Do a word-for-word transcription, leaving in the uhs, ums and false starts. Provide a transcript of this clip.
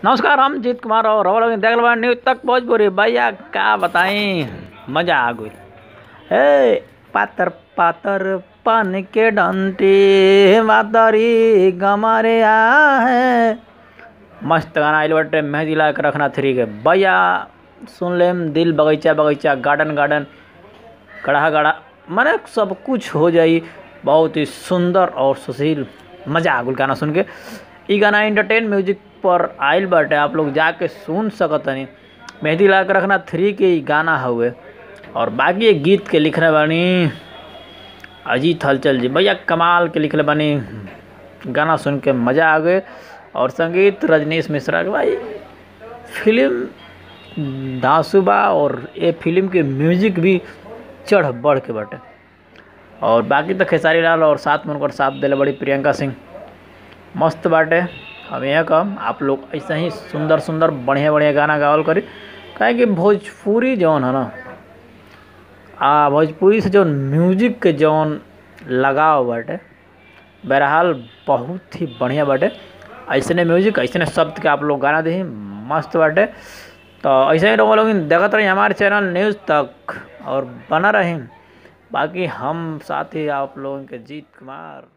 नमस्कार, हम जीत कुमार और रवल देख लो न्यूज तक भोजपुरी। भैया क्या बताई, मजा आ गई। हे पातर पातर पान के डंटी मातरी गमारे आ है। मस्त गाना आइल बटे मेहंदी ला के रखना थ्री के। भैया सुन लेम दिल बगीचा बगीचा गार्डन गार्डन गढ़ा गढ़ा माने सब कुछ हो जाई। बहुत ही सुंदर और सुशील मजा आ गई गाना सुन के। ई गाना इंटरटेन म्यूजिक पर आइल बाटे, आप लोग जाके सुन सकतनी। मेहंदी ला के रखना थ्री के ही गाना हुए। और बाकी एक गीत के लिखने बानी अजीत हलचल जी, भैया कमाल के लिखले बानी। गाना सुन के मज़ा आ गए। और संगीत रजनीश मिश्रा के। भाई फिल्म धांसुबा और ये फिल्म के म्यूजिक भी चढ़ बढ़ के बाटे। और बाकी तो खेसारी लाल और साथ में उनकर साथ दिले बड़ी प्रियंका सिंह, मस्त बाटे। हम यह कम आप लोग ऐसा ही सुंदर सुंदर बढ़िया बढ़िया गाना गावल करी, काहे कि भोजपुरी जौन है ना, आ भोजपुरी से जौन म्यूजिक के जौन लगाव बाटे, बहरहाल बहुत ही बढ़िया बाटे। ऐसने म्यूजिक ऐसने शब्द के आप लोग गाना दी मस्त बाटे। तो ऐसे ही लोग देखते रही हमारे चैनल न्यूज़ तक और बना रहे। बाकी हम साथ ही आप लोगों के जीत कुमार।